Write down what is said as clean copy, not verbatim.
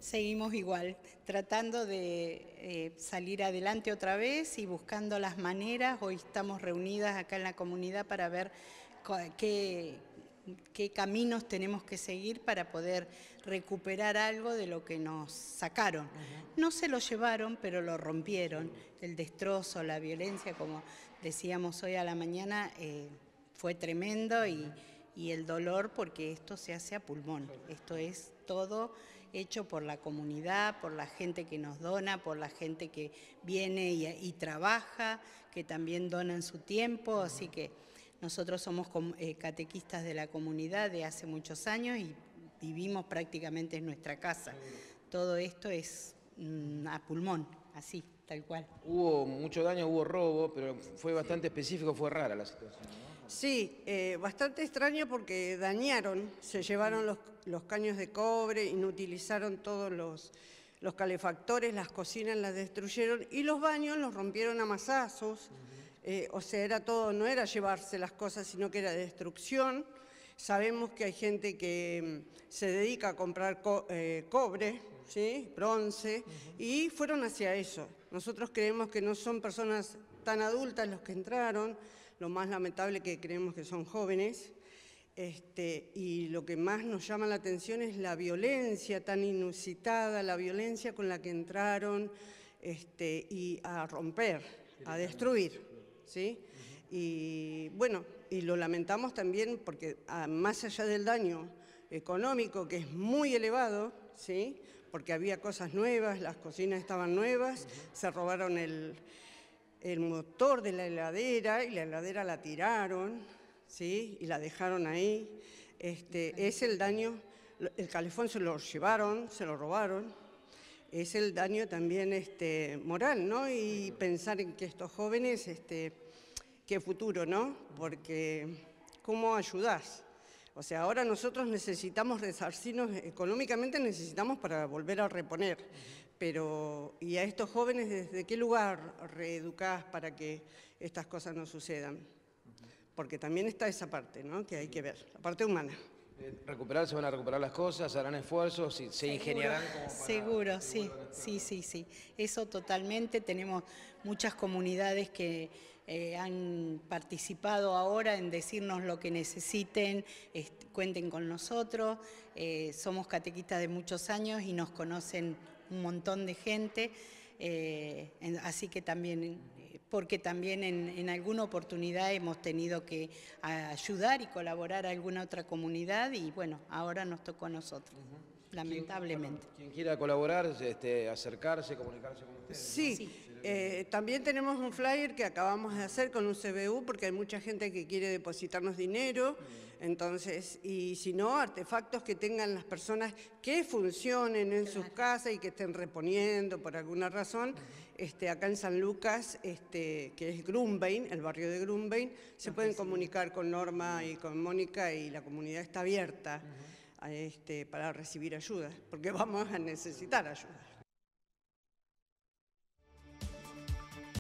Seguimos igual, tratando de salir adelante otra vez y buscando las maneras. Hoy estamos reunidas acá en la comunidad para ver qué caminos tenemos que seguir para poder recuperar algo de lo que nos sacaron. No se lo llevaron, pero lo rompieron. El destrozo, la violencia, como decíamos hoy a la mañana, fue tremendo y el dolor, porque esto se hace a pulmón. Esto es todo hecho por la comunidad, por la gente que nos dona, por la gente que viene y trabaja, que también donan su tiempo, así que nosotros somos catequistas de la comunidad de hace muchos años y vivimos prácticamente en nuestra casa. Todo esto es a pulmón, así, tal cual. Hubo mucho daño, hubo robo, pero fue bastante específico, fue rara la situación, ¿no? Sí, bastante extraño porque dañaron, se llevaron los caños de cobre, inutilizaron todos los calefactores, las cocinas las destruyeron y los baños los rompieron a mazazos. O sea, era todo, no era llevarse las cosas, sino que era destrucción. Sabemos que hay gente que se dedica a comprar cobre, ¿sí? Bronce, y fueron hacia eso. Nosotros creemos que no son personas tan adultas los que entraron, lo más lamentable que creemos que son jóvenes, y lo que más nos llama la atención es la violencia tan inusitada, la violencia con la que entraron y a romper, a destruir, ¿sí? Y bueno, y lo lamentamos también porque más allá del daño económico, que es muy elevado, ¿sí? Porque había cosas nuevas, las cocinas estaban nuevas, se robaron el motor de la heladera y la heladera la tiraron, ¿sí? Y la dejaron ahí. Es el daño, el calefón se lo llevaron, se lo robaron. Es el daño también moral, ¿no? Y pensar en que estos jóvenes, qué futuro, ¿no? Porque ¿cómo ayudás? O sea, ahora nosotros necesitamos resarcirnos económicamente, necesitamos para volver a reponer. Pero, ¿y a estos jóvenes desde qué lugar reeducás para que estas cosas no sucedan? Porque también está esa parte, ¿no? Que hay que ver, la parte humana. Se van a recuperar las cosas, harán esfuerzos, se ingeniarán como para... Seguro, sí. Eso totalmente. Tenemos muchas comunidades que han participado ahora en decirnos lo que necesiten, cuenten con nosotros. Somos catequistas de muchos años y nos conocen un montón de gente. Así que también, porque también en alguna oportunidad hemos tenido que ayudar y colaborar a alguna otra comunidad y bueno, ahora nos tocó a nosotros, lamentablemente. Quien quiera colaborar, acercarse, comunicarse con ustedes. Sí, ¿no? También tenemos un flyer que acabamos de hacer con un CBU porque hay mucha gente que quiere depositarnos dinero, entonces, y si no, artefactos que tengan las personas que funcionen en sus casas y que estén reponiendo por alguna razón. Acá en San Lucas, que es Grunbein, el barrio de Grunbein, se pueden comunicar con Norma y con Mónica y la comunidad está abierta para recibir ayuda, porque vamos a necesitar ayuda.